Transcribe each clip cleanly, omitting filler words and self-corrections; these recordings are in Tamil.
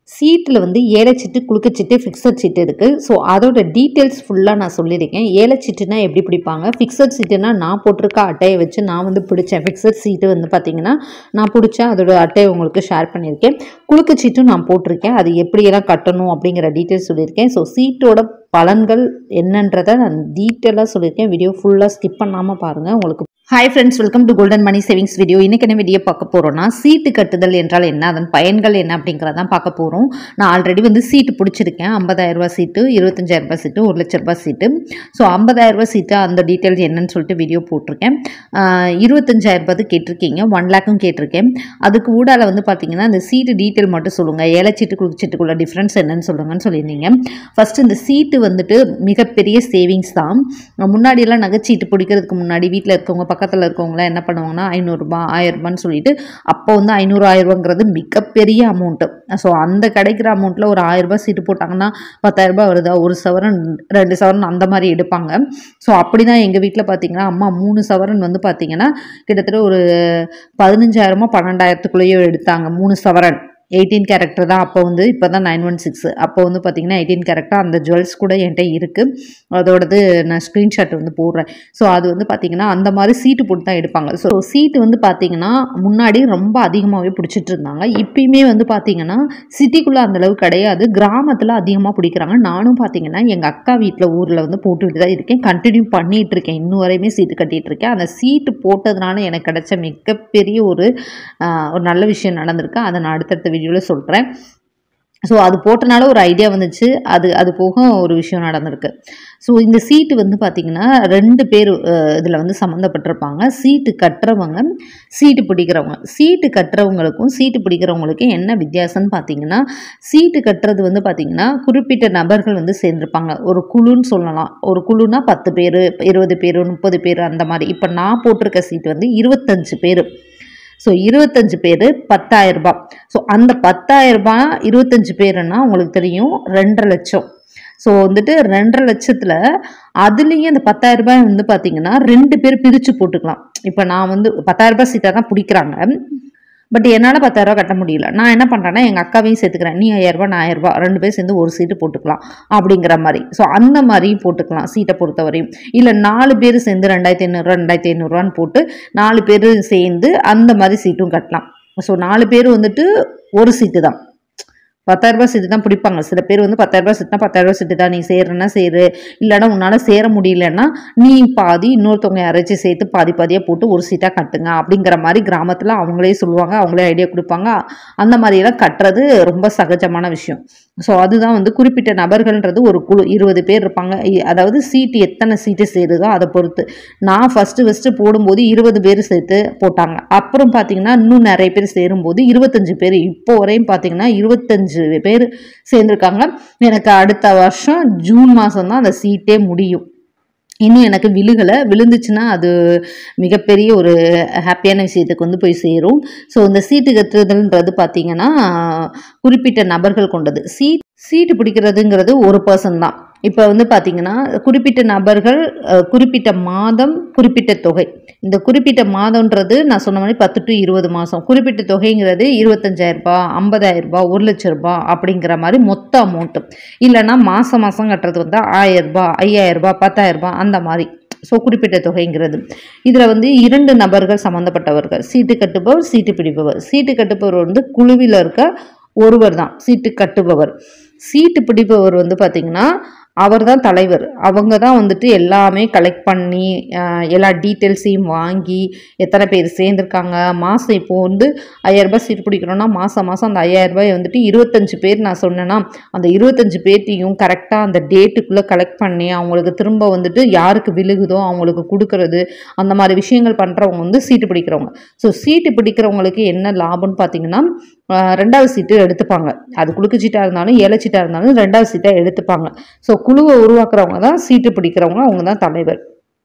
சீட்டில் வந்து ஏலச்சீட்டு குலுக்கச்சீட்டு ஃபிக்ஸட் சீட்டு இருக்குது. ஸோ அதோட டீட்டெயில்ஸ் ஃபுல்லாக நான் சொல்லியிருக்கேன். ஏலச்சீட்டுனா எப்படி பிடிப்பாங்க, ஃபிக்ஸட் சீட்டுனா நான் போட்டிருக்க அட்டையை வச்சு நான் வந்து பிடிச்சேன். ஃபிக்ஸட் சீட்டு வந்து பார்த்திங்கன்னா நான் பிடிச்சேன், அதோட அட்டையை உங்களுக்கு ஷேர் பண்ணியிருக்கேன். குலுக்கச்சீட்டும் நான் போட்டிருக்கேன், அது எப்படியெல்லாம் கட்டணும் அப்படிங்கிற டீட்டெயில்ஸ் சொல்லியிருக்கேன். ஸோ சீட்டோட பலன்கள் என்னன்றதை நான் டீட்டெயிலாக சொல்லியிருக்கேன். வீடியோ ஃபுல்லாக ஸ்கிப் பண்ணாமல் பாருங்கள். உங்களுக்கு hi friends, welcome to golden money savings video. இன்றைக்கி என்ன வீடியோ பார்க்க போகிறோன்னா, சீட்டு கட்டுதல் என்றால் என்ன, அதன் பயன்கள் என்ன அப்படிங்கிறதான் பார்க்க போகிறோம். நான் ஆல்ரெடி வந்து சீட்டு பிடிச்சிருக்கேன். 50,000 சீட்டு, 25,000 சீட்டு, 1,00,000 சீட்டு. ஸோ 50,000 சீட்டு அந்த டீட்டெயில்ஸ் என்னன்னு சொல்லிட்டு வீடியோ போட்டிருக்கேன். 25,000 கேட்டிருக்கீங்க, 1 லேக்கும் கேட்டிருக்கேன். அதுக்கு ஊடால வந்து பார்த்தீங்கன்னா இந்த சீட்டு டீட்டெயில் மட்டும் சொல்லுங்கள், ஏலச்சீட்டு குலுக்கச்சீட்டுக்குள்ள டிஃப்ரென்ஸ் என்னன்னு சொல்லுங்கன்னு சொல்லியிருந்தீங்க. ஃபஸ்ட்டு இந்த சீட்டு வந்துட்டு மிகப்பெரிய சேவிங்ஸ் தான். முன்னாடியெல்லாம் நகைச்சீட்டு பிடிக்கிறதுக்கு முன்னாடி வீட்டில் இருக்கவங்க பக்கத்தில் இருக்கவங்களாம் என்ன பண்ணுவாங்கன்னா 500 1000 ரூபான்னு சொல்லிட்டு, அப்போ வந்து 500 1000 மிகப்பெரிய அமௌண்ட்டு. ஸோ அந்த கிடைக்கிற அமௌண்ட்டில் ஒரு 1000 ரூபாய் சீட்டு போட்டாங்கன்னா 10,000 ரூபாய் வருதா, 1 சவரன் 2 சவரன் அந்த மாதிரி எடுப்பாங்க. ஸோ அப்படி தான் எங்கள் வீட்டில் பார்த்தீங்கன்னா அம்மா 3 சவரன் வந்து பார்த்தீங்கன்னா கிட்டத்தட்ட ஒரு 15,000 12,000க்குள்ளேயோ எடுத்தாங்க. 3 சவரன் 18 கேரக்டர் தான் அப்போ வந்து, இப்போ தான் 916. அப்போ வந்து பார்த்தீங்கன்னா 18 கேரக்டர். அந்த ஜுவல்ஸ் கூட என்கிட்ட இருக்குது, அதோடது நான் ஸ்க்ரீன்ஷாட் வந்து போடுறேன். ஸோ அது வந்து பார்த்தீங்கன்னா அந்த மாதிரி சீட்டு போட்டு தான் எடுப்பாங்க. ஸோ சீட்டு வந்து பார்த்தீங்கன்னா முன்னாடி ரொம்ப அதிகமாகவே பிடிச்சிட்டு இருந்தாங்க. இப்பயுமே வந்து பார்த்தீங்கன்னா சிட்டிக்குள்ளே அந்தளவு கிடையாது, கிராமத்தில் அதிகமாக பிடிக்கிறாங்க. நானும் பார்த்தீங்கன்னா எங்கள் அக்கா வீட்டில் ஊரில் வந்து போட்டுக்கிட்டு தான் இருக்கேன், கண்டினியூ பண்ணிகிட்டு இருக்கேன். இன்னும் வரையுமே சீட்டு கட்டிகிட்டு இருக்கேன். அந்த சீட்டு போட்டதுனால எனக்கு கிடைச்ச மிகப்பெரிய ஒரு நல்ல விஷயம் நடந்திருக்கு. அதை நான் அடுத்தடுத்த வீடியோவில் சொல்கிறேன். ஸோ அது போட்டனால ஒரு ஐடியா வந்துச்சு, அது போக ஒரு விஷயம் நடந்திருக்கு. ஸோ இந்த சீட்டு வந்து பார்த்திங்கன்னா 2 பேர் இதில் வந்து சம்மந்தப்பட்டிருப்பாங்க. சீட்டு கட்டுறவங்க, சீட்டு பிடிக்கிறவங்க. சீட்டு கட்டுறவங்களுக்கும் சீட்டு பிடிக்கிறவங்களுக்கும் என்ன வித்தியாசம்னு பார்த்தீங்கன்னா, சீட்டு கட்டுறது வந்து பார்த்திங்கன்னா குறிப்பிட்ட நபர்கள் வந்து சேர்ந்துருப்பாங்க. ஒரு குழுன்னு சொல்லலாம். ஒரு குழுனா 10 பேர், 20 பேர், 30 பேர் அந்த மாதிரி. இப்போ நான் போட்டிருக்க சீட்டு வந்து 25 பேர். ஸோ 25 பேர் 10,000 ரூபாய். ஸோ அந்த 10,000 ரூபாய் 25 பேருன்னா உங்களுக்கு தெரியும் 2,50,000. ஸோ வந்துட்டு 2,50,000 அதுலேயும் அந்த 10,000 ரூபாய் வந்து பார்த்தீங்கன்னா 2 பேர் பிரித்து போட்டுக்கலாம். இப்போ நான் வந்து 10,000 ரூபாய் சீட்டாக தான் பிடிக்கிறாங்க, பட் என்னால் 10,000 ரூபா கட்ட முடியல. நான் என்ன பண்ணுறேன்னா எங்கள் அக்காவையும் சேர்த்துக்கிறேன். நீ 5,000 ரூபா, நான் 1000 ரூபா, 2 பேர் சேர்ந்து ஒரு சீட்டு போட்டுக்கலாம் அப்படிங்கிற மாதிரி. ஸோ அந்த மாதிரியும் போட்டுக்கலாம் சீட்டை பொறுத்தவரையும். இல்லை 4 பேர் சேர்ந்து 2,500 2,500 போட்டு 4 பேர் சேர்ந்து அந்த மாதிரி சீட்டும் கட்டலாம். ஸோ 4 பேர் வந்துட்டு ஒரு சீட்டு தான், 10,000 ரூபாய் சீட்டு தான் பிடிப்பாங்க. சில பேர் வந்து 10,000 ரூபாய் சீட்டுனா 10,000 ரூபாய் சீட்டு தான், நீ சேர்றன்னா சேரு, இல்லைனா உன்னால் சேர முடியலன்னா நீ பாதி இன்னொருத்தவங்க யாராச்சும் சேர்த்து பாதி பாதியாக போட்டு ஒரு சீட்டாக கட்டுங்க அப்படிங்கிற மாதிரி கிராமத்தில் அவங்களே சொல்லுவாங்க, அவங்களே ஐடியா கொடுப்பாங்க. அந்த மாதிரியெல்லாம் கட்டுறது ரொம்ப சகஜமான விஷயம். ஸோ அதுதான் வந்து குறிப்பிட்ட நபர்கள்ன்றது ஒரு குழு 20 பேர் இருப்பாங்க. அதாவது சீட்டு எத்தனை சீட்டு சேருதோ அதை பொறுத்து. நான் ஃபஸ்ட்டு போடும்போது 20 பேர் சேர்த்து போட்டாங்க. அப்புறம் பார்த்தீங்கன்னா இன்னும் நிறைய பேர் சேரும்போது 25 பேர், இப்போ வரையும் பார்த்தீங்கன்னா 25 பேர் சேர்ந்துருக்காங்க. எனக்கு அடுத்த வருஷம் ஜூன் மாதம் தான் அந்த சீட்டே முடியும். இன்னும் எனக்கு விழுந்துச்சுன்னா அது மிகப்பெரிய ஒரு ஹாப்பியான விஷயத்துக்கு வந்து போய் சேரும். ஸோ இந்த சீட்டு கட்டுறதுன்றது பார்த்தீங்கன்னா குறிப்பிட்ட நபர்கள் கொண்டது. சீட்டு பிடிக்கிறதுங்கிறது ஒரு பர்சன் தான். இப்போ வந்து பார்த்தீங்கன்னா குறிப்பிட்ட நபர்கள், குறிப்பிட்ட மாதம், குறிப்பிட்ட தொகை. இந்த குறிப்பிட்ட மாதம்ன்றது நான் சொன்ன மாதிரி 10 to 20 மாதம். குறிப்பிட்ட தொகைங்கிறது 25,000 ரூபாய், 50,000 ரூபாய், 1,00,000 ரூபாய் அப்படிங்கிற மாதிரி மொத்த அமௌண்ட்டு. இல்லைன்னா மாதம் கட்டுறது வந்து 1000 ரூபாய், 5,000 ரூபாய், 10,000 ரூபாய் அந்த மாதிரி. ஸோ குறிப்பிட்ட தொகைங்கிறது. இதில் வந்து 2 நபர்கள் சம்மந்தப்பட்டவர்கள், சீட்டு கட்டுபவர், சீட்டு பிடிப்பவர். சீட்டு கட்டுபவர் வந்து குழுவில் இருக்க ஒருவர் தான் சீட்டு கட்டுபவர். சீட்டு பிடிப்பவர் வந்து பார்த்திங்கன்னா அவர் தான் தலைவர். அவங்க தான் வந்துட்டு எல்லாமே கலெக்ட் பண்ணி எல்லா டீட்டெயில்ஸையும் வாங்கி எத்தனை பேர் சேர்ந்துருக்காங்க, மாதம் இப்போ வந்து 5,000 ரூபாய் சீட்டு பிடிக்கணும்னா மாதம் அந்த 5,000 ரூபாய் வந்துட்டு 25 பேர் நான் சொன்னேன்னா அந்த 25 பேர்த்தையும் கரெக்டாக அந்த டேட்டுக்குள்ளே கலெக்ட் பண்ணி அவங்களுக்கு திரும்ப வந்துட்டு யாருக்கு விழுகுதோ அவங்களுக்கு கொடுக்கறது, அந்த மாதிரி விஷயங்கள் பண்ணுறவங்க வந்து சீட்டு பிடிக்கிறவங்க. ஸோ சீட்டு பிடிக்கிறவங்களுக்கு என்ன லாபம்னு பார்த்தீங்கன்னா 2வது சீட்டு எடுத்துப்பாங்க. அது குலுக்கு சீட்டாக இருந்தாலும் ஏலச்சீட்டாக இருந்தாலும் 2வது சீட்டாக எடுத்துப்பாங்க. ஸோ குழுவை உருவாக்குறவங்க தான் சீட்டு பிடிக்கிறவங்க, அவங்க தான் தலைவர்.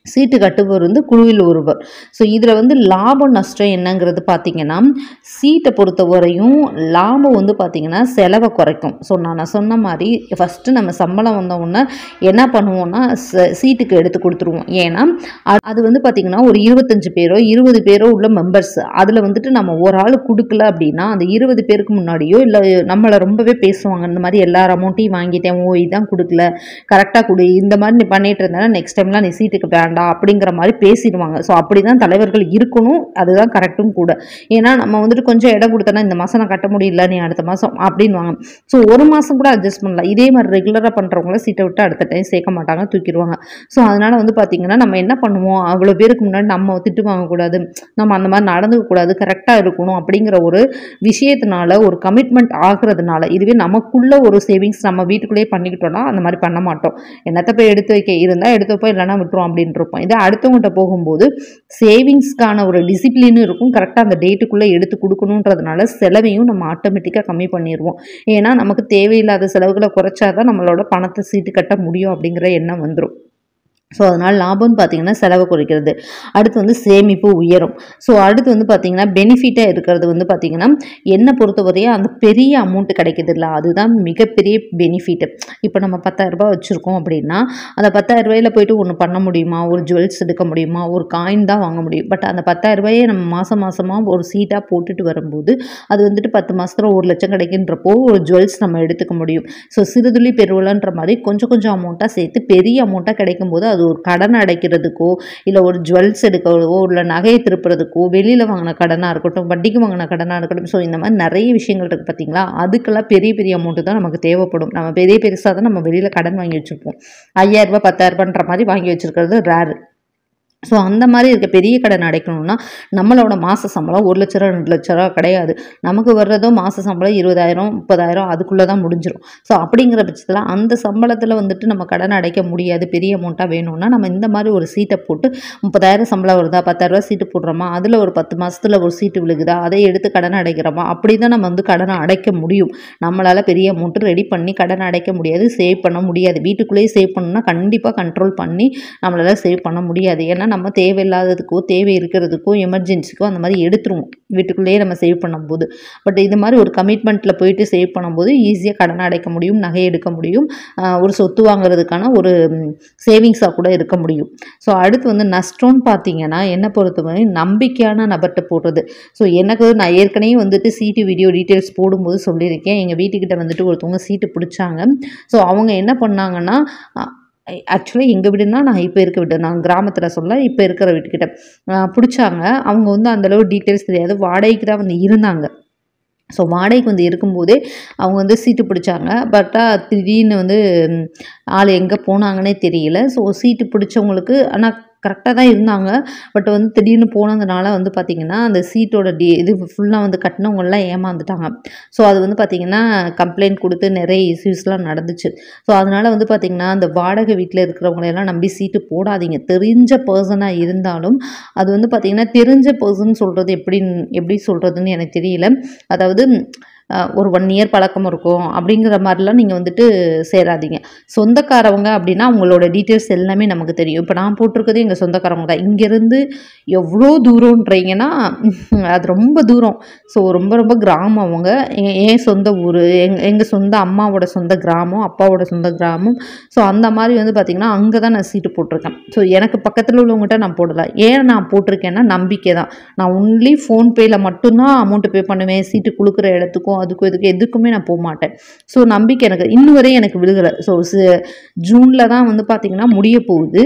சீட்டு கட்டுபவர் வந்து குழுவில் ஒருவர். ஸோ இதில் வந்து லாபம் நஷ்டம் என்னங்கிறது பார்த்தீங்கன்னா, சீட்டை பொறுத்தவரையும் லாபம் வந்து பார்த்தீங்கன்னா செலவை குறைக்கும். ஸோ நான் சொன்ன மாதிரி ஃபஸ்ட்டு நம்ம சம்பளம் வந்த உடனே என்ன பண்ணுவோம்னா சீட்டுக்கு எடுத்து கொடுத்துருவோம். ஏன்னா அது வந்து பார்த்தீங்கன்னா ஒரு 25 பேரோ 20 பேரோ உள்ள மெம்பர்ஸ், அதில் வந்துட்டு நம்ம ஒரு ஆள் கொடுக்கல அப்படின்னா அந்த 20 பேருக்கு முன்னாடியோ இல்லை நம்மளை ரொம்பவே பேசுவாங்க. இந்த மாதிரி எல்லார் அமௌண்ட்டையும் வாங்கிட்டேன், ஓ இதான் கொடுக்கல, கரெக்டாக கொடு, இந்த மாதிரி நீ பண்ணிட்டு இருந்தேன்னா நெக்ஸ்ட் டைம்லாம் நீ சீட்டுக்கு வேண்டாம் அப்படிங்கிற மாதிரி பேசிடுவாங்க. ஸோ அப்படிதான் தலைவர்கள் இருக்கணும், அதுதான் கரெக்டும் கூட. ஏன்னா நம்ம வந்துட்டு கொஞ்சம் இடம் கொடுத்தோன்னா இந்த மாதம் நான் கட்ட முடியல, நீ அடுத்த மாதம் அப்படின்வாங்க. ஸோ ஒரு மாதம் கூட அட்ஜஸ்ட் பண்ணலாம். இதே மாதிரி ரெகுலராக பண்ணுறவங்கள சீட்டை விட்டு அடுத்த டைம் சேர்க்க மாட்டாங்க, தூக்கிடுவாங்க. ஸோ அதனால வந்து பார்த்தீங்கன்னா நம்ம என்ன பண்ணுவோம், அவ்வளோ பேருக்கு முன்னாடி நம்ம திட்டு வாங்கக்கூடாது, நம்ம அந்த மாதிரி நடந்துக்கக்கூடாது, கரெக்டாக இருக்கணும் அப்படிங்கிற ஒரு விஷயத்தினால ஒரு கமிட்மெண்ட் ஆகுறதுனால, இதுவே நமக்குள்ள ஒரு சேவிங்ஸ் நம்ம வீட்டுக்குள்ளேயே பண்ணிக்கிட்டோம்னா அந்த மாதிரி பண்ண மாட்டோம். என்னத்தை போய் எடுத்து வைக்க, இருந்தால் எடுத்து வைப்போம், இல்லைன்னா விட்டுரும் அப்படின்ட்டு இருப்போம். இதே அடுத்தவங்கள்ட்ட போகும்போது சேவிங்ஸ்க்கான ஒரு டிசிப்ளினும் இருக்கும், கரெக்டாக அந்த டேட்டுக்குள்ளே எடுத்து கொடுக்கணுன்றதுனால செலவையும் நம்ம ஆட்டோமேட்டிக்காக கம்மி பண்ணிடுவோம். ஏன்னா நமக்கு தேவையில்லாத செலவுகளை குறைச்சாதான் நம்மளோட பணத்தை சீட்டு கட்ட முடியும் அப்படிங்கிற எண்ணம் வந்துடும். ஸோ அதனால் லாபம்னு பார்த்தீங்கன்னா செலவை குறைக்கிறது. அடுத்து வந்து சேமிப்பு உயரும். ஸோ அடுத்து வந்து பார்த்தீங்கன்னா பெனிஃபிட்டாக இருக்கிறது வந்து பார்த்தீங்கன்னா என்னை பொறுத்தவரையும் அந்த பெரிய அமௌண்ட் கிடைக்கிது இல்லை, அதுதான் மிகப்பெரிய பெனிஃபிட்டு. இப்போ நம்ம 10,000 ரூபாய் வச்சுருக்கோம் அப்படின்னா அந்த 10,000 ரூபாயில் போயிட்டு ஒன்று பண்ண முடியுமா, ஒரு ஜுவல்ஸ் எடுக்க முடியுமா, ஒரு காயின் தான் வாங்க முடியும். பட் அந்த 10,000 ரூபாயை நம்ம மாதமாக ஒரு சீட்டாக போட்டுட்டு வரும்போது அது வந்துட்டு 10 மாதத்தில் 1 லட்சம் கிடைக்கின்றப்போ ஒரு ஜுவல்ஸ் நம்ம எடுத்துக்க முடியும். ஸோ சிறுதுளி பெருவலன்ற மாதிரி கொஞ்சம் கொஞ்சம் அமௌண்ட்டாக சேர்த்து பெரிய அமௌண்ட்டாக கிடைக்கும்போது அது ஒரு கடன் அடைக்கிறதுக்கோ இல்லை ஒரு ஜுவல்ஸ் எடுக்கவோ இல்லை நகையை திருப்புறதுக்கோ, வெளியில் வாங்கின கடனாக இருக்கட்டும், வட்டிக்கு வாங்கின கடனாக இருக்கட்டும், ஸோ இந்த மாதிரி நிறைய விஷயங்கள் இருக்குது பார்த்தீங்களா. அதுக்கெல்லாம் பெரிய பெரிய அமௌண்ட்டு தான் நமக்கு தேவைப்படும். நம்ம பெருசாக தான் நம்ம வெளியில் கடன் வாங்கி வச்சுருப்போம். 5,000 ரூபாய் 10,000 ரூபான்ற மாதிரி வாங்கி வச்சுருக்கிறது ரேரு. ஸோ அந்த மாதிரி இருக்க பெரிய கடன் அடைக்கணும்னா நம்மளோட மாத சம்பளம் 1 லட்ச ரூபா 2 லட்ச ரூபா கிடையாது. நமக்கு வர்றதோ மாத சம்பளம் 20,000 30,000 அதுக்குள்ளே தான் முடிஞ்சிடும். ஸோ அப்படிங்கிற பட்சத்தில் அந்த சம்பளத்தில் வந்துட்டு நம்ம கடன் அடைக்க முடியாது, பெரிய அமௌண்ட்டாக வேணும்னா நம்ம இந்த மாதிரி ஒரு சீட்டை போட்டு 30,000 சம்பளம் வருதா, 10,000 ரூபா சீட்டு போடுறோமா, அதில் ஒரு 10 மாதத்தில் ஒரு சீட்டு விழுகுதா, அதை எடுத்து கடன் அடைக்கிறோமா, அப்படி தான் நம்ம வந்து கடனை அடைக்க முடியும். நம்மளால் பெரிய அமௌண்ட்டு ரெடி பண்ணி கடன் அடைக்க முடியாது, சேவ் பண்ண முடியாது. வீட்டுக்குள்ளேயே சேவ் பண்ணணும்னா கண்டிப்பாக கண்ட்ரோல் பண்ணி நம்மளால் சேவ் பண்ண முடியாது. ஏன்னா நம்ம தேவையில்லாததுக்கோ தேவை இருக்கிறதுக்கோ எமர்ஜென்சிக்கோ அந்த மாதிரி எடுத்துருவோம் வீட்டுக்குள்ளேயே நம்ம சேவ் பண்ணும்போது. பட் இது மாதிரி ஒரு கமிட்மெண்ட்டில் போயிட்டு சேவ் பண்ணும்போது ஈஸியாக கடன் அடைக்க முடியும், நகை எடுக்க முடியும், ஒரு சொத்து வாங்குறதுக்கான ஒரு சேவிங்ஸாக கூட இருக்க முடியும். ஸோ அடுத்து வந்து நஷ்டம்னு பார்த்தீங்கன்னா என்னை பொறுத்தவரை நம்பிக்கையான நபர்கிட்ட போடுறது. ஸோ எனக்கு நான் ஏற்கனவே வந்துட்டு சீட்டு வீடியோ டீட்டெயில்ஸ் போடும்போது சொல்லியிருக்கேன், எங்கள் வீட்டுக்கிட்ட வந்துட்டு ஒருத்தவங்க சீட்டு பிடிச்சாங்க. ஸோ அவங்க என்ன பண்ணாங்கன்னா, ஆக்சுவலாக எங்கள் வீடுனா நான் இப்போ இருக்க வீடு, நான் கிராமத்தில் சொல்ல இப்போ இருக்கிற வீட்டுக்கிட்ட பிடிச்சாங்க. அவங்க வந்து அந்தளவு டீட்டெயில்ஸ் தெரியாது, வாடகைக்கு தான் வந்து இருந்தாங்க. ஸோ வாடகைக்கு வந்து இருக்கும்போதே அவங்க வந்து சீட்டு பிடிச்சாங்க. பட்டா திடீர்னு வந்து ஆள் எங்கே போனாங்கன்னே தெரியல. ஸோ சீட்டு பிடிச்சவங்களுக்கு ஆனால் கரெக்டாக தான் இருந்தாங்க. பட் வந்து திடீர்னு போனதுனால வந்து பார்த்திங்கன்னா அந்த சீட்டோட இது ஃபுல்லாக வந்து கட்டினவங்களாம் ஏமாந்துட்டாங்க. ஸோ அது வந்து பார்த்திங்கன்னா கம்ப்ளைண்ட் கொடுத்து நிறைய இஷ்யூஸ்லாம் நடந்துச்சு. ஸோ அதனால் வந்து பார்த்திங்கன்னா அந்த வாடகை வீட்டில் இருக்கிறவங்களையெல்லாம் நம்பி சீட்டு போடாதீங்க. தெரிஞ்ச பர்சனாக இருந்தாலும் அது வந்து பார்த்திங்கன்னா தெரிஞ்ச பர்சன் சொல்கிறது எப்படி சொல்கிறதுன்னு எனக்கு தெரியல. அதாவது ஒரு 1 இயர் பழக்கம் இருக்கும் அப்படிங்கிற மாதிரிலாம் நீங்கள் வந்துட்டு சேராதீங்க. சொந்தக்காரவங்க அப்படின்னா அவங்களோட டீட்டெயில்ஸ் எல்லாமே நமக்கு தெரியும். இப்போ நான் போட்டிருக்கிறது எங்கள் சொந்தக்காரவங்க தான். இங்கேருந்து எவ்வளோ தூரன்றீங்கன்னா அது ரொம்ப தூரம். ஸோ ரொம்ப ரொம்ப கிராமம் அவங்க. என் சொந்த ஊர், எங்கள் சொந்த அம்மாவோட சொந்த கிராமம், அப்பாவோட சொந்த கிராமம். ஸோ அந்த மாதிரி வந்து பார்த்திங்கன்னா அங்கே தான் நான் சீட்டு போட்டிருக்கேன். ஸோ எனக்கு பக்கத்தில் உள்ளவங்ககிட்ட நான் போடலை. ஏன் நான் போட்டிருக்கேன்னா நம்பிக்கை தான். நான் ஒன்லி ஃபோன்பேயில் மட்டும்தான் அமௌண்ட்டு பே பண்ணுவேன். சீட்டு கொடுக்குற இடத்துக்கும் அதுக்கும் எதுக்குமே நான் போக மாட்டேன். ஸோ நம்பிக்கை எனக்கு இன்னும் வரையும் எனக்கு விழுகலை. ஸோ ஜூனில் தான் வந்து பார்த்திங்கன்னா முடிய போகுது.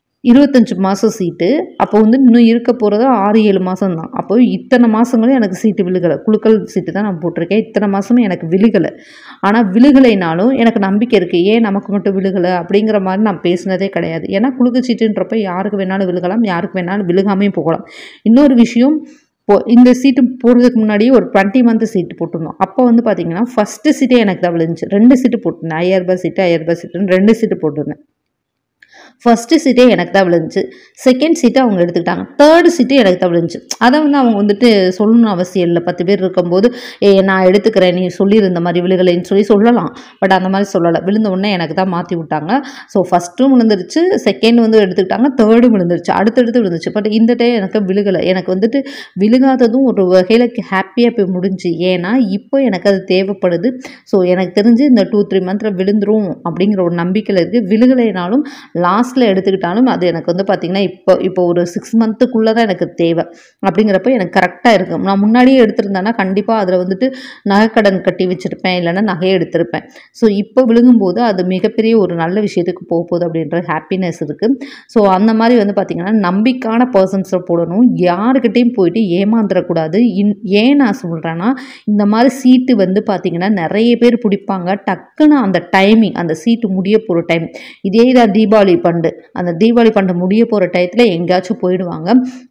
25 மாதம் சீட்டு. அப்போ வந்து இன்னும் இருக்க போகிறது 6-7 மாதம் தான். அப்போ இத்தனை மாதங்களும் எனக்கு சீட்டு விழுகலை. குலுக்கல் சீட்டு தான் நான் போட்டிருக்கேன். இத்தனை மாதமும் எனக்கு விழுகலை. ஆனால் விழுகலைனாலும் எனக்கு நம்பிக்கை இருக்குது. ஏன் நமக்கு மட்டும் விழுகலை அப்படிங்கிற மாதிரி நான் பேசினதே கிடையாது. ஏன்னா குலுக்கு சீட்டுன்றப்ப யாருக்கு வேணாலும் விழுகலாம், யாருக்கு வேணாலும் விழுகாமையும் போகலாம். இன்னொரு விஷயம், இந்த சீட்டு போடுறதுக்கு முன்னாடியே ஒரு 20 மந்த் சீட்டு போட்டிருந்தோம். அப்போ வந்து பார்த்திங்கன்னா ஃபஸ்ட்டு சீட்டே எனக்கு தான் விழுந்துச்சு. 2 சீட்டு போட்டிருந்தேன். 5,000 ரூபாய் சீட்டு 5,000 ரூபாய் சீட்டுன்னு 2 சீட்டு போட்டிருந்தேன். ஃபர்ஸ்ட் சீட்டே எனக்கு தான் விழுந்துச்சு, செகண்ட் சீட்டை அவங்க எடுத்துக்கிட்டாங்க, தேர்டு சீட்டு எனக்கு தான் விழுந்துச்சு. அதை வந்து அவங்க வந்துட்டு சொல்லணும்னு அவசியம் இல்லை. 10 பேர் இருக்கும்போது நான் எடுத்துக்கிறேன் நீ சொல்லியிருந்த மாதிரி விழுகலைன்னு சொல்லலாம். பட் அந்த மாதிரி சொல்லலை. விழுந்த உடனே எனக்கு தான் மாற்றி விட்டாங்க. ஸோ ஃபஸ்ட்டும் விழுந்துருச்சு, செகண்ட் வந்து எடுத்துக்கிட்டாங்க, தேர்டும் விழுந்துருச்சு, அடுத்தடுத்து விழுந்துச்சு. பட் இந்த டைம் எனக்கு விழுகலை. எனக்கு வந்துட்டு விழுகாததும் ஒரு வகையில் ஹாப்பியாக போய் முடிஞ்சு. ஏன்னா இப்போ எனக்கு அது தேவைப்படுது. ஸோ எனக்கு தெரிஞ்சு இந்த 2-3 மந்த்தில் விழுந்துரும் அப்படிங்கிற ஒரு நம்பிக்கையில் இருக்குது. விழுகலைனாலும் லாஸ்ட்டில் எடுத்துக்கிட்டாலும் அது எனக்கு வந்து பார்த்திங்கன்னா இப்போ ஒரு 6 மந்த்துக்குள்ளே தான் எனக்கு தேவை. அப்படிங்கிறப்ப எனக்கு கரெக்டாக இருக்கும். நான் முன்னாடியே எடுத்திருந்தேன்னா கண்டிப்பாக அதில் வந்துட்டு நகைக்கடன் கட்டி வச்சுருப்பேன், இல்லைன்னா நகையை எடுத்திருப்பேன். ஸோ இப்போ விழுங்கும்போது அது மிகப்பெரிய ஒரு நல்ல விஷயத்துக்கு போகுது அப்படின்ற ஹாப்பினஸ் இருக்குது. ஸோ அந்த மாதிரி வந்து பார்த்திங்கன்னா நம்பிக்கையான பர்சன்ஸை போடணும். யாருக்கிட்டையும் போயிட்டு ஏமாந்துடக்கூடாது. ஏன் நான் சொல்கிறேன்னா, இந்த மாதிரி சீட்டு வந்து பார்த்திங்கன்னா நிறைய பேர் பிடிப்பாங்க. டக்குன்னு அந்த டைமிங், அந்த சீட்டு முடிய போகிற டைம், இதே தான் தீபாவளி பண்டு, அந்த தீபாவளி பண்டு முடிய போகிற டயத்தில் எங்கேயாச்சும் போயிடுவாங்க.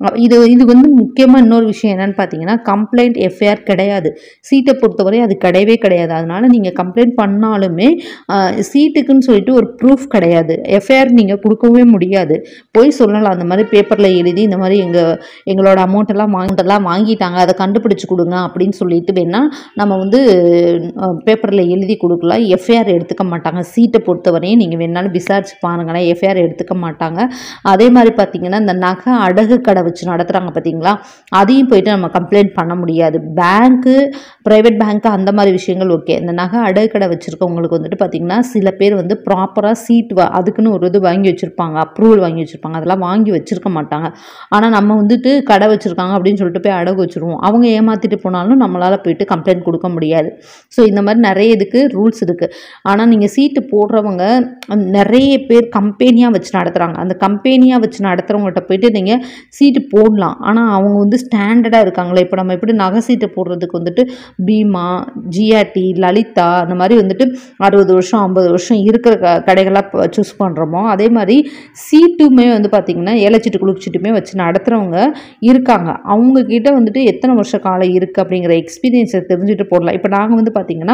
இது வந்து முக்கியமாக இன்னொரு விஷயம் என்னென்னு பார்த்தீங்கன்னா, கம்ப்ளைண்ட் எஃப்ஐஆர் கிடையாது. சீட்டை பொறுத்தவரை அது கிடையவே கிடையாது. அதனால் நீங்கள் கம்ப்ளைண்ட் பண்ணாலுமே சீட்டுக்குன்னு சொல்லிட்டு ஒரு ப்ரூஃப் கிடையாது. எஃப்ஐஆர் நீங்கள் கொடுக்கவே முடியாது. போய் சொல்லலாம், அந்த மாதிரி பேப்பரில் எழுதி இந்த மாதிரி எங்களோட அமௌண்ட்டெல்லாம் வாங்கிட்டாங்க, அதை கண்டுபிடிச்சி கொடுங்க அப்படின்னு சொல்லிட்டு வேணால் நம்ம வந்து பேப்பரில் எழுதி கொடுக்கலாம். எஃப்ஐஆர் எடுத்துக்க மாட்டாங்க. சீட்டை பொறுத்தவரையும் நீங்கள் வேணாலும் விசாரிச்சு பாருங்களேன், எஃப்ஐஆர் எடுத்துக்க மாட்டாங்க. அதே மாதிரி பார்த்தீங்கன்னா, இந்த நகை அடகு கடை வச்சு நடத்துகிறாங்க பார்த்தீங்களா, அதையும் போயிட்டு நம்ம கம்ப்ளைண்ட் பண்ண முடியாது. பேங்க்கு, ப்ரைவேட் பேங்க்கு அந்த மாதிரி விஷயங்கள் ஓகே. இந்த நகை அடகு கடை வச்சுருக்கவங்களுக்கு வந்துட்டு பார்த்திங்கன்னா சில பேர் வந்து ப்ராப்பராக சீட் அதுக்குன்னு ஒரு இது வாங்கி வச்சுருப்பாங்க, அப்ரூவல் வாங்கி வச்சுருப்பாங்க. அதெல்லாம் வாங்கி வச்சுருக்க மாட்டாங்க. ஆனால் நம்ம வந்துட்டு கடை வச்சுருக்காங்க அப்படின்னு சொல்லிட்டு போய் அடகு வச்சுருவோம். அவங்க ஏமாற்றிட்டு போனாலும் நம்மளால் போயிட்டு கம்ப்ளைண்ட் கொடுக்க முடியாது. ஸோ இந்த மாதிரி நிறைய இதுக்கு ரூல்ஸ் இருக்குது. ஆனால் நீங்கள் சீட்டு போடுறவங்க நிறைய பேர் கம்பெனியாக வச்சு நடத்துகிறாங்க. அந்த கம்பெனியாக வச்சு நடத்துகிறவங்கள்ட்ட போயிட்டு நீங்கள் சீட்டு போடலாம். ஆனால் அவங்க வந்து ஸ்டாண்டர்டாக இருக்காங்களே. இப்போ நம்ம எப்படி நகை சீட்டு போடுறதுக்கு வந்துட்டு பீமா, ஜிஆர்டி, லலிதா அந்த மாதிரி வந்துட்டு 60 வருஷம் 50 வருஷம் இருக்கிற கடைகளாக சூஸ் பண்ணுறோமோ, அதே மாதிரி சீட்டுமே வந்து பார்த்திங்கன்னா ஏலச்சீட்டு குலுக்குச்சீட்டுமே வச்சு நடத்துகிறவங்க இருக்காங்க. அவங்கக்கிட்ட வந்துட்டு எத்தனை வருஷ காலம் இருக்குது அப்படிங்கிற எக்ஸ்பீரியன்ஸை தெரிஞ்சுட்டு போடலாம். இப்போ நாங்கள் வந்து பார்த்திங்கன்னா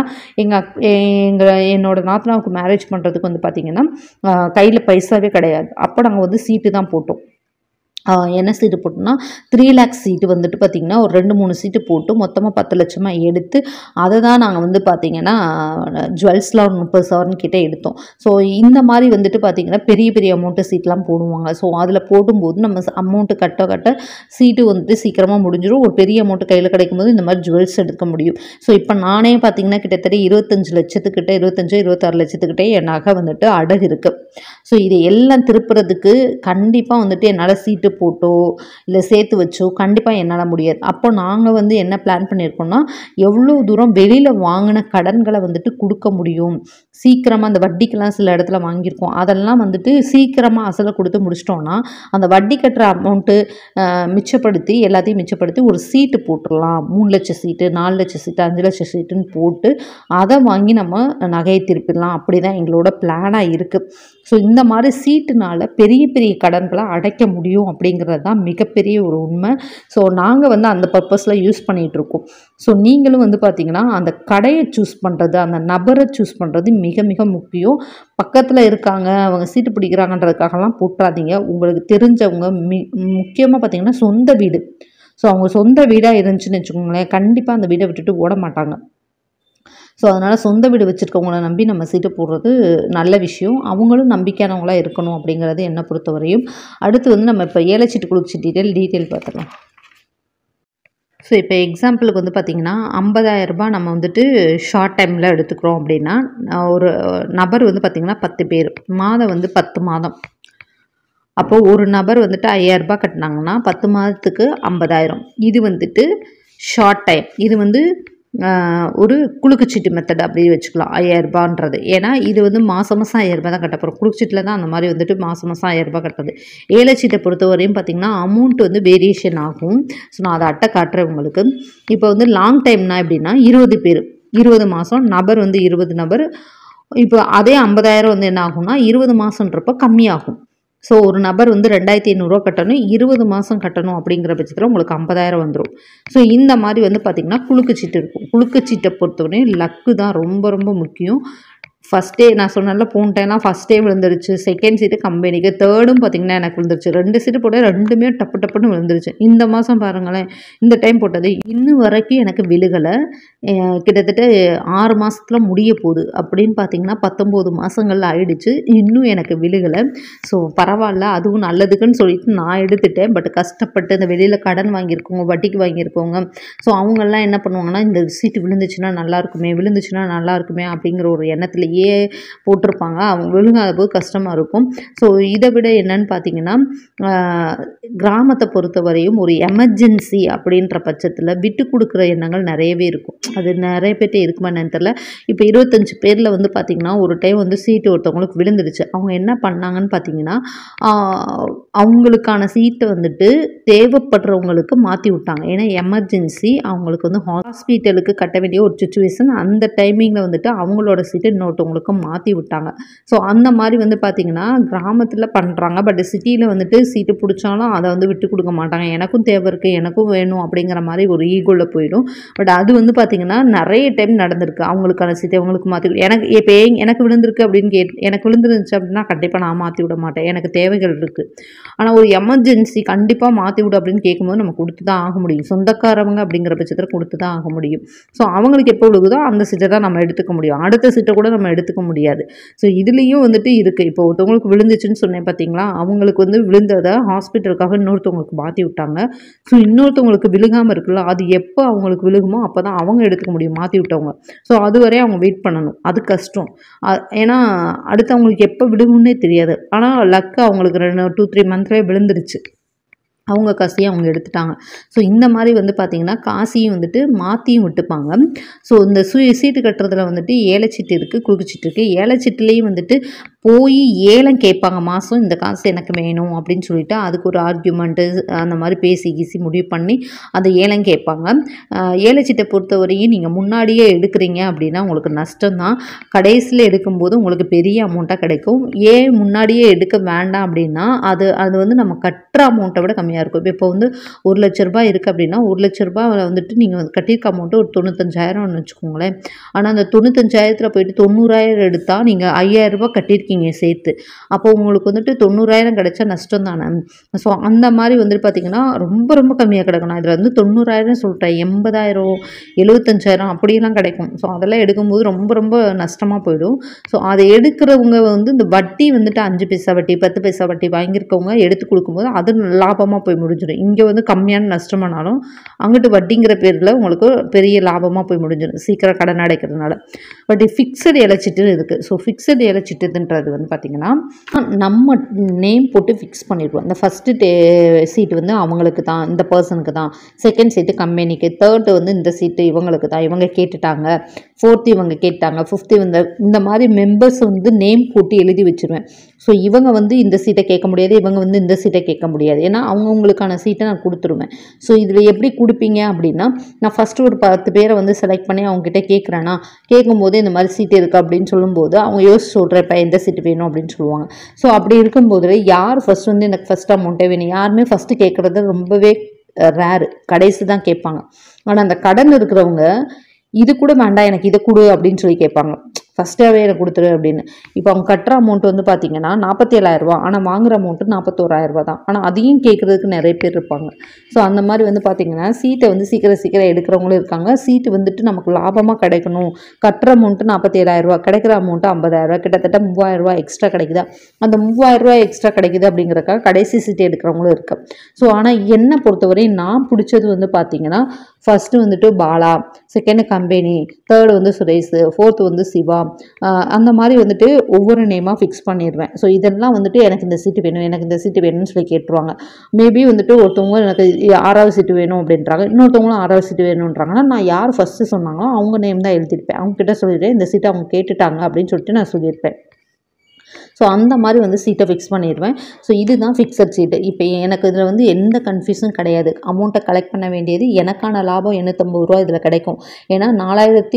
என்னோட நாத்தனாவுக்கு மேரேஜ் பண்ணுறதுக்கு வந்து பார்த்திங்கன்னா கையில் பைசாவே கிடையாது. அப்போ நாங்கள் வந்து சீட்டு தான் போட்டோம். என்ன சீட்டு போட்டோம்னா 3 lakhs சீட்டு வந்துட்டு பார்த்திங்கன்னா ஒரு 2-3 சீட்டு போட்டு மொத்தமாக 10 லட்சமாக எடுத்து அதை தான் நாங்கள் வந்து பார்த்திங்கன்னா ஜுவல்ஸ்லாம் ஒரு 30 சவரன் கிட்டே எடுத்தோம். ஸோ இந்த மாதிரி வந்துட்டு பார்த்திங்கன்னா பெரிய பெரிய அமௌண்ட்டு சீட்லாம் போடுவாங்க. ஸோ அதில் போடும்போது நம்ம அமௌண்ட்டு கட்ட சீட்டு வந்துட்டு சீக்கிரமாக முடிஞ்சிடும். ஒரு பெரிய அமௌண்ட்டு கையில் கிடைக்கும்போது இந்த மாதிரி ஜுவல்ஸ் எடுக்க முடியும். ஸோ இப்போ நானே பார்த்திங்கன்னா கிட்டத்தட்ட 25 லட்சத்துக்கிட்ட 26 லட்சத்துக்கிட்டே என் நகை வந்துட்டு அடகு இருக்குது. ஸோ இதை எல்லாம் திருப்புறதுக்கு கண்டிப்பாக வந்துட்டு என்னால் சீட்டு போட்டோ இல்லை சேர்த்து வச்சோ கண்டிப்பாக என்னால் முடியாது. அப்போ நாங்கள் வந்து என்ன பிளான் பண்ணியிருக்கோம்னா, எவ்வளோ தூரம் வெளியில் வாங்கின கடன்களை வந்துட்டு கொடுக்க முடியும், சீக்கிரமாக அந்த வட்டிக்கெல்லாம் சில இடத்துல வாங்கியிருக்கோம், அதெல்லாம் வந்துட்டு சீக்கிரமாக அசலை கொடுத்து முடிச்சிட்டோன்னா அந்த வட்டி கட்டுற அமௌண்ட்டு எல்லாத்தையும் மிச்சப்படுத்தி ஒரு சீட்டு போட்டுடலாம். 3 லட்சம் சீட்டு, 4 லட்சம் சீட்டு, 5 லட்சம் சீட்டுன்னு போட்டு அதை வாங்கி நம்ம நகையை திருப்பிடலாம். அப்படி தான் எங்களோட பிளானாக இருக்குது. ஸோ இந்த மாதிரி சீட்டுனால பெரிய பெரிய கடன்களை அடைக்க முடியும் அப்படிங்கிறது தான் மிகப்பெரிய ஒரு உண்மை. ஸோ நாங்கள் வந்து அந்த பர்பஸில் யூஸ் பண்ணிகிட்ருக்கோம். ஸோ நீங்களும் வந்து பார்த்திங்கன்னா அந்த கடையை சூஸ் பண்ணுறது, அந்த நபரை சூஸ் பண்ணுறது மிக மிக முக்கியம். பக்கத்தில் இருக்காங்க, அவங்க சீட்டு பிடிக்கிறாங்கன்றதுக்காகலாம் போட்டுறாதீங்க. உங்களுக்கு தெரிஞ்சவங்க முக்கியமாக பார்த்திங்கன்னா சொந்த வீடு. ஸோ அவங்க சொந்த வீடாக இருந்துச்சுன்னு வச்சுக்கோங்களேன், கண்டிப்பாக அந்த வீடை விட்டுட்டு ஓட மாட்டாங்க. ஸோ அதனால் சொந்த வீடு வச்சுருக்கவங்கள நம்பி நம்ம சீட்டு போடுறது நல்ல விஷயம். அவங்களும் நம்பிக்கையானவங்களாக இருக்கணும் அப்படிங்கிறது என்னை பொறுத்தவரையும். அடுத்து வந்து நம்ம இப்போ ஏலச்சீட்டு குலுக்குச்சீட்டு டீட்டெயில் பார்த்துக்கலாம். ஸோ இப்போ எக்ஸாம்பிளுக்கு வந்து பார்த்திங்கன்னா 50,000 ரூபாய் நம்ம வந்துட்டு ஷார்ட் டைமில் எடுத்துக்கிறோம் அப்படின்னா, ஒரு நபர் வந்து பார்த்திங்கன்னா 10 பேர், மாதம் வந்து 10 மாதம். அப்போது ஒரு நபர் வந்துட்டு 5,000 ரூபாய் கட்டினாங்கன்னா 10 மாதத்துக்கு 50,000. இது வந்துட்டு ஷார்ட் டைம். இது வந்து ஒரு குலுக்குச்சீட்டு மெத்தட் அப்படி வச்சுக்கலாம் 5,000 ரூபான்றது. ஏன்னா இது வந்து மாதம் 5,000 ரூபாய் தான் கட்ட போகிறோம். குலுக்குச்சீட்டில் தான் அந்த மாதிரி வந்துட்டு மாதம் 5,000 ரூபாய் கட்டுறது. ஏலச்சீட்டை பொறுத்தவரையும் பார்த்திங்கன்னா அமௌண்ட் வந்து வேரியேஷன் ஆகும். ஸோ நான் அதை அட்டை காட்டுறேன் உங்களுக்கு. இப்போ வந்து லாங் டைம்னா எப்படின்னா 20 பேர், 20 மாதம், நபர் வந்து 20 நபர். இப்போ அதே 50,000 வந்து என்ன ஆகும்னா 20 மாதன்றப்போ கம்மியாகும். ஸோ ஒரு நபர் வந்து 2,500 ரூபா கட்டணும், 20 மாதம் கட்டணும் அப்படிங்கிற பட்சத்தில் உங்களுக்கு 50,000 வந்துடும். ஸோ இந்த மாதிரி வந்து பார்த்திங்கன்னா குலுக்குச்சீட்டு இருக்கும். குலுக்குச்சீட்டை பொறுத்தவரையும் லக்கு தான் ரொம்ப ரொம்ப முக்கியம். ஃபஸ்ட்டே நான் சொன்னேன்ல போன டைம்லாம் ஃபஸ்ட்டே விழுந்துருச்சு. செகண்ட் சீட்டு கம்பெனிக்கு, தேர்டும் பார்த்தீங்கன்னா எனக்கு விழுந்துருச்சு. 2 சீட்டு போட்டேன், 2மே டப்பு டப்புன்னு விழுந்துருச்சு. இந்த மாதம் பாருங்களேன், இந்த டைம் போட்டது இன்னும் வரைக்கும் எனக்கு விழுகலை. கிட்டத்தட்ட 6 மாதத்துல முடிய போகுது. அப்படின்னு பார்த்தீங்கன்னா 19 மாதங்கள் ஆயிடுச்சு, இன்னும் எனக்கு விழுகலை. ஸோ பரவாயில்ல, அதுவும் நல்லதுக்குன்னு சொல்லிட்டு நான் எடுத்துட்டேன். பட் கஷ்டப்பட்டு இந்த வெளியில் கடன் வாங்கியிருக்கவங்க, வட்டிக்கு வாங்கியிருக்கவங்க, ஸோ அவங்கெல்லாம் என்ன பண்ணுவாங்கன்னா, இந்த சீட்டு விழுந்துச்சுன்னா நல்லாயிருக்குமே, விழுந்துச்சுன்னா நல்லாயிருக்குமே அப்படிங்கிற ஒரு எண்ணத்துலேயே போட்டிருப்பாங்க. அவங்க விழுங்காத போது கஷ்டமாக இருக்கும். ஸோ இதை விட என்னன்னு பார்த்தீங்கன்னா, கிராமத்தை பொறுத்தவரையும் ஒரு எமர்ஜென்சி அப்படின்ற பட்சத்தில் விட்டு கொடுக்குற எண்ணங்கள் நிறையவே இருக்கும். அது நிறைய பேர்ட்ட இருக்குமா என்னன்னு தெரியல. இப்போ 25 பேரில் வந்து பார்த்திங்கன்னா, ஒரு டைம் வந்து சீட்டு ஒருத்தவங்களுக்கு விழுந்துடுச்சு. அவங்க என்ன பண்ணாங்கன்னு பார்த்தீங்கன்னா, அவங்களுக்கான சீட்டை வந்துட்டு தேவைப்படுறவங்களுக்கு மாற்றி விட்டாங்க. ஏன்னா எமர்ஜென்சி, அவங்களுக்கு வந்து ஹாஸ்பிட்டலுக்கு கட்ட வேண்டிய ஒரு சுச்சுவேஷன். அந்த டைமிங்கில் வந்துட்டு அவங்களோட சீட்டை இன்னொருத்தவங்களுக்கு மாற்றி விட்டாங்க. ஸோ அந்த மாதிரி வந்து பார்த்திங்கன்னா கிராமத்தில் பண்ணுறாங்க. பட் சிட்டியில் வந்துட்டு சீட்டு பிடிச்சாலும் அதை வந்து விட்டு கொடுக்க மாட்டாங்க. எனக்கும் தேவை இருக்குது, எனக்கும் வேணும் அப்படிங்கிற மாதிரி ஒரு ஈகோவில் போயிடும். பட் அது வந்து பார்த்திங்கன்னா நிறைய டைம் நடந்திருக்கு. அவங்களுக்கான சீட்டை அவங்களுக்கு மாற்றி, இப்போ எனக்கு விழுந்திருக்கு அப்படின்னு எனக்கு விழுந்துருந்துச்சு அப்படின்னா கண்டிப்பாக நான் மாற்றி விட மாட்டேன். எனக்கு தேவைகள் இருக்குது. ஆனால் ஒரு எமர்ஜென்சி கண்டிப்பாக மாற்றி விடு அப்படின்னு கேட்கும்போது நம்ம கொடுத்து தான் ஆக முடியும். சொந்தக்காரவங்க அப்படிங்கிற பட்சத்தில் கொடுத்து தான் ஆக முடியும். ஸோ அவங்களுக்கு எப்போ விழுகுதோ அந்த சீட்டை தான் நம்ம எடுத்துக்க முடியும். அடுத்த சீட்டை கூட நம்ம எடுத்துக்க முடியாது. ஸோ இதுலேயும் வந்துட்டு இருக்குது. இப்போ ஒருத்தவங்களுக்கு விழுந்துச்சுன்னு சொன்னேன் பார்த்தீங்களா, அவங்களுக்கு வந்து விழுந்ததை ஹாஸ்பிட்டலுக்காக இன்னொருத்தவங்களுக்கு மாற்றி விட்டாங்க. ஸோ இன்னொருத்தவங்களுக்கு விழுகாமல் இருக்குல்ல, அது எப்போ அவங்களுக்கு விழுகுமோ அப்போ தான் அவங்க எடுத்துக்க முடியும், மாற்றி விட்டவங்க. ஸோ அதுவரை அவங்க வெயிட் பண்ணணும். அது கஷ்டம். ஏன்னா அடுத்தவங்களுக்கு எப்போ விழுகும்னே தெரியாது. ஆனால் லக்கு அவங்களுக்கு 2-3 மந்த்லேயே விழுந்துருச்சு. அவங்க காசையும் அவங்க எடுத்துட்டாங்க. ஸோ இந்த மாதிரி வந்து பார்த்திங்கன்னா காசையும் வந்துட்டு மாற்றியும் விட்டுப்பாங்க. ஸோ இந்த சீட்டு கட்டுறதுல வந்துட்டு ஏலச்சீட்டு இருக்குது, குலுக்குச்சீட்டு இருக்குது. ஏலச்சீட்டுலேயும் வந்துட்டு போய் ஏலம் கேட்பாங்க. மாதம் இந்த காசு எனக்கு வேணும் அப்படின்னு சொல்லிட்டு அதுக்கு ஒரு ஆர்கியூமெண்ட்டு அந்த மாதிரி பேசி கீசி முடிவு பண்ணி அந்த ஏலம் கேட்பாங்க. ஏலச்சீட்டை பொறுத்தவரையும் நீங்கள் முன்னாடியே எடுக்கிறீங்க அப்படின்னா உங்களுக்கு நஷ்டம் தான். கடைசியில் எடுக்கும்போது உங்களுக்கு பெரிய அமௌண்ட்டாக கிடைக்கும். ஏன் முன்னாடியே எடுக்க வேண்டாம் அப்படின்னா அது வந்து நம்ம கட்டுற அமௌண்ட்டை விட கம்மியாக இருக்கும். இப்போ வந்து 1 லட்ச ரூபாய் இருக்குது அப்படின்னா 1 லட்ச ரூபாய் வந்துட்டு நீங்கள் கட்டியிருக்க அமௌண்ட்டு ஒரு 95,000ன்னு வச்சுக்கோங்களேன். ஆனால் அந்த 95,000த்தில் போயிட்டு 90,000 எடுத்தால் நீங்கள் 5,000 ரூபாய் கட்டியிருக்கீங்க சேர்த்து. அப்போ உங்களுக்கு வந்துட்டு 90,000 கிடைச்சா நஷ்டம் தானே. ஸோ அந்த மாதிரி வந்துட்டு பார்த்தீங்கன்னா ரொம்ப ரொம்ப கம்மியாக கிடைக்கும். நான் இதில் வந்து 90,000 சொல்லிட்டேன், 80,000 75,000 அப்படியெல்லாம் கிடைக்கும். ஸோ அதெல்லாம் எடுக்கும்போது ரொம்ப ரொம்ப நஷ்டமாக போயிடும். ஸோ அதை எடுக்கிறவங்க வந்து இந்த வட்டி வந்துட்டு 5 பைசா வட்டி 10 பைசா வட்டி வாங்கியிருக்கவங்க எடுத்து கொடுக்கும்போது அது லாபமாக போய் முடிஞ்சிடும். இங்கே வந்து கம்மியான நஷ்டமானாலும் அங்கிட்டு வட்டிங்கிற பேரில் உங்களுக்கு பெரிய லாபமாக போய் முடிஞ்சிடும் சீக்கிரம் கடன் அடைக்கிறதுனால. பட் ஃபிக்ஸட் ஏலச்சீட்டு இருக்குது. ஸோ ஃபிக்ஸட் ஏலச்சீட்டுன்றது வந்து பார்த்திங்கன்னா நம்ம நேம் போட்டு ஃபிக்ஸ் பண்ணிடுவோம். இந்த ஃபஸ்ட்டு சீட்டு வந்து அவங்களுக்கு தான், இந்த பர்சனுக்கு தான். செகண்ட் சீட்டு கம்பெனிக்கு, தேர்டு வந்து இந்த சீட்டு இவங்களுக்கு தான், இவங்க கேட்டுட்டாங்க. ஃபோர்த்து இவங்க கேட்டாங்க, ஃபிஃப்த்து இந்த மாதிரி மெம்பர்ஸ் வந்து நேம் போட்டு எழுதி வச்சுருவேன். ஸோ இவங்க வந்து இந்த சீட்டை கேட்க முடியாது, இவங்க வந்து இந்த சீட்டை கேட்க முடியாது. ஏன்னா அவங்கவுங்களுக்கான சீட்டை நான் கொடுத்துருவேன். ஸோ இதில் எப்படி கொடுப்பீங்க அப்படின்னா, நான் ஃபஸ்ட்டு ஒரு 10 பேரை வந்து செலக்ட் பண்ணி அவங்ககிட்ட கேட்குறேன்னா, கேட்கும்போது இந்த மாதிரி சீட்டு இருக்குது அப்படின்னு சொல்லும்போது அவங்க யோசிச்சு சொல்கிறேன் இப்போ எந்த சீட்டு வேணும் அப்படின்னு சொல்லுவாங்க. ஸோ அப்படி இருக்கும்போது யார் ஃபஸ்ட் வந்து எனக்கு ஃபஸ்ட் அமௌண்ட்டே வேணும், யாருமே ஃபஸ்ட்டு கேட்குறது ரொம்பவே ரேரு, கடைசி தான் கேட்பாங்க. ஆனால் அந்த கடன் இருக்கிறவங்க இது கூட வேண்டாம் எனக்கு இதை கொடு அப்படின்னு சொல்லி கேட்பாங்க. ஃபஸ்ட்டாகவே எனக்கு கொடுத்துரு அப்படின்னு. இப்போ அவங்க கட்டுற அமௌண்ட் வந்து பார்த்தீங்கன்னா 47,000, ஆனால் வாங்குகிற அமௌண்ட்டு 41,000 தான். ஆனால் அதையும் கேட்குறதுக்கு நிறைய பேர் இருப்பாங்க. ஸோ அந்த மாதிரி வந்து பார்த்திங்கன்னா சீட்டை வந்து சீக்கிரம் எடுக்கிறவங்களும் இருக்காங்க. சீட்டு வந்துட்டு நமக்கு லாபமாக கிடைக்கணும், கட்டுற அமௌண்ட்டு 47,000, கிடைக்கிற அமௌண்ட்டு 50,000, கிட்டத்தட்ட 3,000 எக்ஸ்ட்ரா கிடைக்குதா, அந்த 3,000 எக்ஸ்ட்ரா கிடைக்குது அப்படிங்கிறக்காக கடைசி சீட்டு எடுக்கிறவங்களும் இருக்கு. ஸோ ஆனால் என்னை பொறுத்தவரை நான் பிடிச்சது வந்து பார்த்திங்கன்னா ஃபஸ்ட்டு வந்துட்டு பாலா, செகண்டு கம்பெனி, தேர்டு வந்து சுரேஷ், ஃபோர்த்து வந்து சிவா, அந்த மாதிரி வந்துட்டு ஒவ்வொரு நேமாக ஃபிக்ஸ் பண்ணிடுவேன். ஸோ இதெல்லாம் வந்துட்டு எனக்கு இந்த சீட்டு வேணும், எனக்கு இந்த சீட்டு வேணும்னு சொல்லி கேட்டுருவாங்க. மேபி வந்துட்டு ஒருத்தவங்க எனக்கு 6வது சீட்டு வேணும் அப்படின்றாங்க, இன்னொருத்தவங்களும் 6வது சீட்டு வேணுன்றாங்கன்னா நான் யார் ஃபஸ்ட்டு சொன்னாங்களோ அவங்க நேம் தான் எழுதியிருப்பேன். அவங்க கிட்ட சொல்லிடுறேன் இந்த சீட்டை அவங்க கேட்டுட்டாங்க அப்படின்னு சொல்லிட்டு நான் சொல்லியிருப்பேன். ஸோ அந்த மாதிரி வந்து சீட்டை ஃபிக்ஸ் பண்ணிடுவேன். ஸோ இதுதான் ஃபிக்ஸட் சீட்டு. இப்போ எனக்கு இதில் வந்து எந்த கன்ஃபியூஸும் கிடையாது. அமௌண்ட்டை கலெக்ட் பண்ண வேண்டியது எனக்கான லாபம் ரூ. 850 இதில் கிடைக்கும். ஏன்னா ரூ.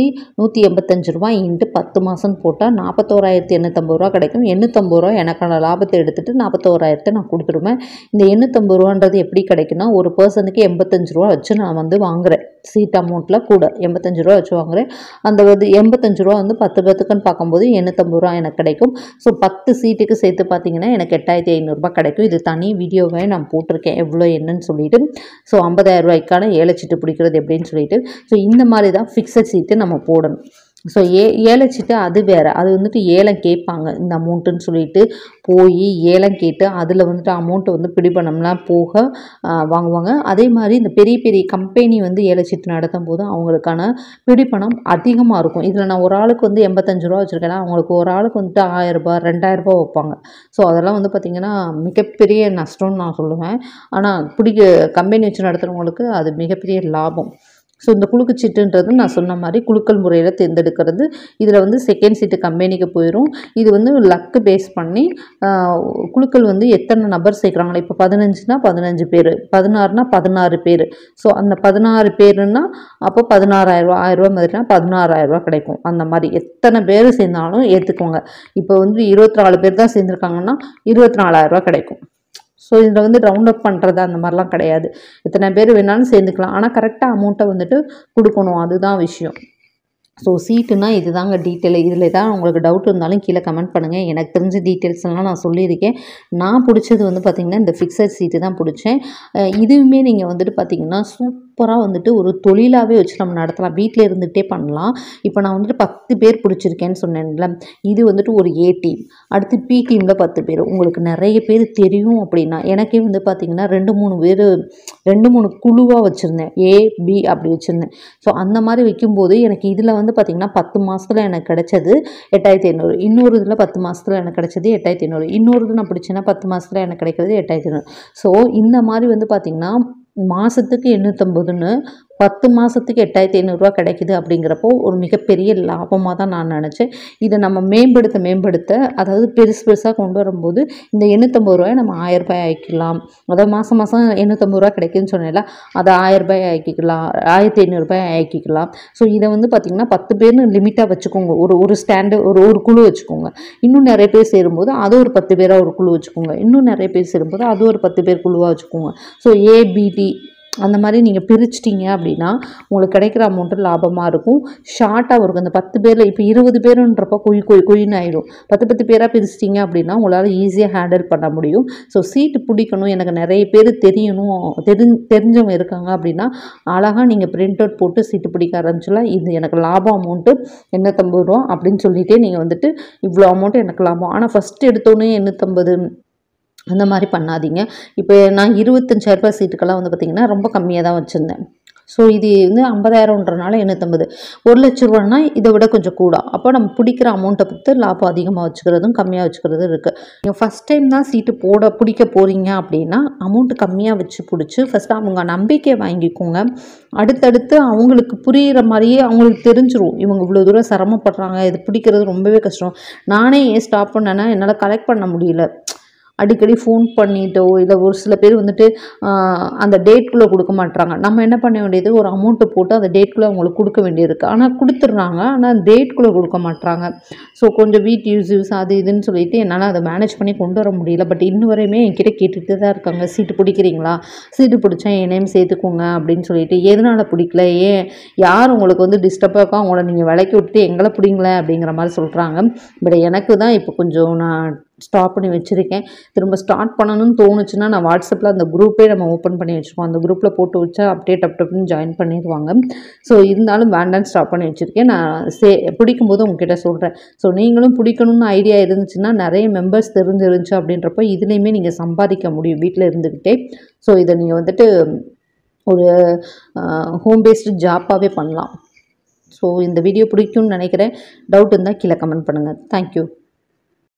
4185 இன்ட்டு 10 மாதம்னு போட்டால் ரூ. 41,850 கிடைக்கும். ரூ. 850 எனக்கான லாபத்தை எடுத்துகிட்டு 41,000 நான் கொடுத்துருவேன். இந்த ரூ. 850 எப்படி கிடைக்குன்னா, ஒரு பர்சனுக்கு ரூ. 85 வச்சு நான் வந்து வாங்குகிறேன். சீட் அமௌண்ட்டில் கூட ரூ. 85 வச்சு வாங்குகிறேன். அந்த வந்து ரூ. 85 வந்து 10 பேத்துக்குன்னு பார்க்கும்போது ரூ. 850 எனக்கு கிடைக்கும். ஸோ 10 சீட்டுக்கு சேர்த்து பார்த்தீங்கன்னா எனக்கு ரூ. 8,500 கிடைக்கும். இது தனி வீடியோவே நான் போட்டிருக்கேன் எவ்வளோ என்னன்னு சொல்லிட்டு. ஸோ ரூ. 50,000 ஏலச்சீட்டு பிடிக்கிறது எப்படின்னு சொல்லிட்டு. ஸோ இந்த மாதிரி தான் ஃபிக்ஸட் சீட்டு நம்ம போடணும். ஸோ ஏலச்சீட்டு அது வேறு. அது வந்துட்டு ஏலம் கேட்பாங்க இந்த அமௌண்ட்டுன்னு சொல்லிட்டு போய் ஏலம் கேட்டு அதில் வந்துட்டு அமௌண்ட்டு வந்து பிடிப்பணம்லாம் போக வாங்குவாங்க. அதே மாதிரி இந்த பெரிய பெரிய கம்பெனி வந்து ஏலச்சீட்டு நடத்தும் போது அவங்களுக்கான பிடிப்பணம் அதிகமாக இருக்கும். இதில் நான் ஒரு ஆளுக்கு வந்து ரூ. 85 வச்சுருக்கேன்னா அவங்களுக்கு ஒரு ஆளுக்கு வந்துட்டு ரூ. 1,000 2,000 வைப்பாங்க. ஸோ அதெல்லாம் வந்து பார்த்திங்கன்னா மிகப்பெரிய நஷ்டம்னு நான் சொல்லுவேன். ஆனால் கம்பெனி வச்சு நடத்துகிறவங்களுக்கு அது மிகப்பெரிய லாபம். ஸோ இந்த குலுக்கு சீட்டுன்றது நான் சொன்ன மாதிரி குலுக்கல் முறையில் தேர்ந்தெடுக்கிறது. இதில் வந்து செகண்ட் சீட்டு கம்பெனிக்கு போயிடும். இது வந்து லக்கு பேஸ் பண்ணி குலுக்கல் வந்து எத்தனை நபர் சேர்க்குறாங்களோ, இப்போ 15னா 15 பேர், 16னா 16 பேர். ஸோ அந்த 16 பேருன்னா அப்போ 16,000 1000 மாதிரினா ரூ. 16,000 கிடைக்கும். அந்த மாதிரி எத்தனை பேர் சேர்ந்தாலும் ஏற்றுக்கோங்க. இப்போ வந்து 24 பேர் தான் சேர்ந்துருக்காங்கன்னா ரூ. 24,000 கிடைக்கும். ஸோ இதில் வந்து ரவுண்ட் அப் பண்ணுறது அந்த மாதிரிலாம் கிடையாது. எத்தனை பேர் வேணாலும் சேர்ந்துக்கலாம். ஆனால் கரெக்டாக அமௌண்ட்டை வந்துட்டு கொடுக்கணும். அதுதான் விஷயம். ஸோ சீட்டுனா இது தாங்க டீட்டெயில். இதில் தான் உங்களுக்கு டவுட் இருந்தாலும் கீழே கமெண்ட் பண்ணுங்கள். எனக்கு தெரிஞ்ச டீட்டெயில்ஸ் எல்லாம் நான் சொல்லியிருக்கேன். நான் பிடிச்சது வந்து பார்த்திங்கன்னா இந்த ஃபிக்ஸட் சீட்டு தான் பிடிச்சேன். இதுவுமே நீங்கள் வந்துட்டு பார்த்திங்கன்னா சூப்பராக வந்துட்டு ஒரு தொழிலாகவே வச்சு நம்ம நடத்தலாம். வீட்டில் இருந்துகிட்டே பண்ணலாம். இப்போ நான் வந்துட்டு 10 பேர் பிடிச்சிருக்கேன்னு சொன்னேன்ல, இது வந்துட்டு ஒரு ஏ டீம். அடுத்து பி டீமில் 10 பேர். உங்களுக்கு நிறைய பேர் தெரியும் அப்படின்னா, எனக்கே வந்து பார்த்திங்கன்னா 2-3 குழுவாக வச்சுருந்தேன். ஏ பி அப்படி வச்சுருந்தேன். ஸோ அந்த மாதிரி வைக்கும்போது எனக்கு இதில் வந்து பார்த்திங்கன்னா 10 மாதத்தில் எனக்கு கிடைச்சது 8,500. இன்னொரு இதில் 10 மாதத்தில் எனக்கு கிடைச்சது 8,500. இன்னொரு இது நான் பிடிச்சேன்னா 10 மாதத்தில் எனக்கு கிடைக்கிறது 8,500. ஸோ இந்த மாதிரி வந்து பார்த்திங்கன்னா மாதத்துக்கு 850ன்னு 10 மாதத்துக்கு 8,500 கிடைக்குது அப்படிங்கிறப்போ ஒரு மிகப்பெரிய லாபமாக தான் நான் நினச்சேன். இதை நம்ம மேம்படுத்த அதாவது பெருசாக கொண்டு வரும்போது இந்த 850 நம்ம 1000 ஆக்கிக்கலாம். அதாவது மாதம் 850 கிடைக்குதுன்னு சொன்னேன்ல, அதை 1000 ஆக்கிக்கலாம், 1,500 ஆக்கிக்கலாம். ஸோ இதை வந்து பார்த்திங்கன்னா 10 பேர்னு லிமிட்டாக வச்சுக்கோங்க. ஒரு ஸ்டாண்டு ஒரு குழு வச்சுக்கோங்க. இன்னும் நிறைய பேர் சேரும்போது அது ஒரு 10 பேராக ஒரு குழு வச்சுக்கோங்க. இன்னும் நிறைய பேர் சேரும்போது அது ஒரு 10 பேர் குழுவாக வச்சுக்கோங்க. ஸோ ஏபிடி அந்த மாதிரி நீங்கள் பிரிச்சிட்டிங்க அப்படின்னா உங்களுக்கு கிடைக்கிற அமௌண்ட்டு லாபமாக இருக்கும். ஷார்ட்டாக இருக்கும். அந்த 10 பேரில் இப்போ 20 பேருன்றப்போ கொயின்னு ஆகிடும். 10 பேராக பிரிச்சிட்டிங்க அப்படின்னா உங்களால் ஈஸியாக ஹேண்டில் பண்ண முடியும். ஸோ சீட்டு பிடிக்கணும், எனக்கு நிறைய பேர் தெரிஞ்சவங்க இருக்காங்க அப்படின்னா அழகாக நீங்கள் பிரிண்ட் அவுட் போட்டு சீட்டு பிடிக்க ஆரம்பிச்சிடலாம். இது எனக்கு லாபம் அமௌண்ட்டு 850 அப்படின்னு சொல்லிகிட்டே நீங்கள் வந்துட்டு இவ்வளோ அமௌண்ட்டு எனக்கு லாபம். ஆனால் ஃபஸ்ட்டு எடுத்தோன்னே 850 அந்த மாதிரி பண்ணாதீங்க. இப்போ நான் 25,000 சீட்டுக்கெல்லாம் வந்து பார்த்திங்கன்னா ரொம்ப கம்மியாக தான் வச்சுருந்தேன். ஸோ இது வந்து 50,000ன்றனால 850. 1,00,000 இதை விட கொஞ்சம் கூட. அப்போ நம்ம பிடிக்கிற அமௌண்ட்டை பொறுத்து லாபம் அதிகமாக வச்சுக்கிறதும் கம்மியாக வச்சுக்கிறதும் இருக்குது. நீங்கள் ஃபஸ்ட் டைம் தான் சீட்டு பிடிக்க போகிறீங்க அப்படின்னா அமௌண்ட்டு கம்மியாக வச்சு பிடிச்சி ஃபஸ்ட்டு அவங்க நம்பிக்கையை வாங்கிக்கோங்க. அடுத்தடுத்து அவங்களுக்கு புரிகிற மாதிரியே அவங்களுக்கு தெரிஞ்சிடும், இவங்க இவ்வளோ தூரம் சிரமப்படுறாங்க, இது பிடிக்கிறது ரொம்பவே கஷ்டம். நானே ஏன் ஸ்டாப் பண்ணேன்னா என்னால் கலெக்ட் பண்ண முடியல. அடிக்கடி ஃபோன் பண்ணிட்டோ இல்லை ஒரு சில பேர் வந்துட்டு அந்த டேட்குள்ளே கொடுக்க மாட்றாங்க. நம்ம என்ன பண்ண வேண்டியது, ஒரு அமௌண்ட்டு போட்டு அந்த டேட்குள்ளே அவங்களுக்கு கொடுக்க வேண்டியிருக்கு. ஆனால் கொடுத்துட்றாங்க, ஆனால் டேட்குள்ளே கொடுக்க மாட்றாங்க. ஸோ கொஞ்சம் வீட் யூஸ் அது இதுன்னு சொல்லிட்டு என்னால் அதை மேனேஜ் பண்ணி கொண்டு வர முடியல. பட் இன்னும் வரையுமே என்கிட்ட கேட்டுகிட்டு தான் இருக்காங்க, சீட்டு பிடிக்கிறீங்களா, சீட்டு பிடிச்சா என் நேம் சேர்த்துக்கோங்க அப்படின்னு சொல்லிட்டு. எதனால் பிடிக்கல, யார் உங்களுக்கு வந்து டிஸ்டர்பாக இருக்கோ அவங்கள நீங்கள் விலைக்கு விட்டு எங்களை பிடிங்களே அப்படிங்கிற மாதிரி சொல்கிறாங்க. பட் எனக்கு தான் இப்போ கொஞ்சம் நான் ஸ்டாப் பண்ணி வச்சுருக்கேன். திரும்ப ஸ்டார்ட் பண்ணணும்னு தோணுச்சுன்னா நான் வாட்ஸ்அப்பில் அந்த குரூப்பே நம்ம ஓப்பன் பண்ணி வச்சுருக்கோம். அந்த குரூப்பில் போட்டு வச்சா அப்டேட்னு ஜாயின் பண்ணிடுவாங்க. ஸோ இருந்தாலும் வேண்டான்னு ஸ்டாப் பண்ணி வச்சுருக்கேன். நான் பிடிக்கும்போது உங்ககிட்ட சொல்கிறேன். ஸோ நீங்களும் பிடிக்கணும்னு ஐடியா இருந்துச்சுன்னா நிறைய மெம்பர்ஸ் தெரிஞ்சிருந்துச்சு அப்படின்றப்போ இதுலேயுமே நீங்கள் சம்பாதிக்க முடியும் வீட்டில் இருந்துக்கிட்டே. ஸோ இதை நீங்கள் வந்துட்டு ஒரு ஹோம் பேஸ்டு ஜாப்பாகவே பண்ணலாம். ஸோ இந்த வீடியோ பிடிக்கும்னு நினைக்கிறேன். டவுட் இருந்தால் கீழே கமெண்ட் பண்ணுங்கள். தேங்க்யூ.